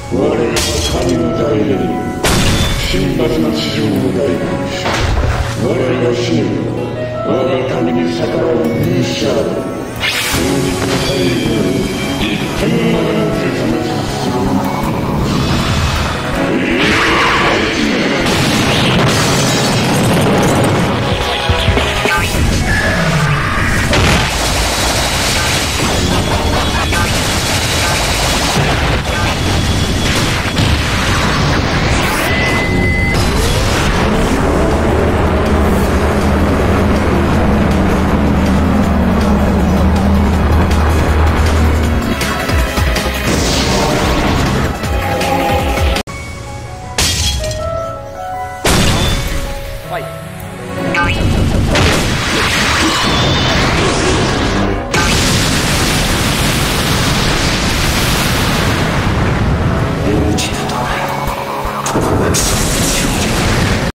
我が神の代理人、神罰の地上の大君主、我が死ねば我が神に逆らう勇者ある。